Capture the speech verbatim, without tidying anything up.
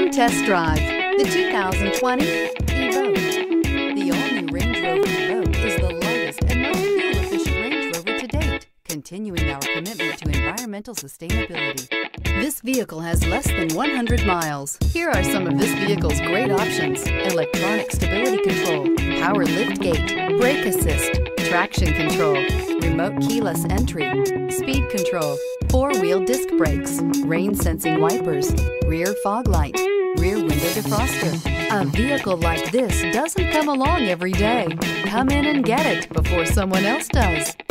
Come test drive the two thousand twenty Evoque. The all-new Range Rover Evoque is the lightest and most fuel-efficient Range Rover to date, continuing our commitment to environmental sustainability. This vehicle has less than one hundred miles. Here are some of this vehicle's great options: electronic stability control, power liftgate, brake assist, traction control, remote keyless entry, speed control, four-wheel disc brakes, rain-sensing wipers, rear fog light, rear window defroster. A vehicle like this doesn't come along every day. Come in and get it before someone else does.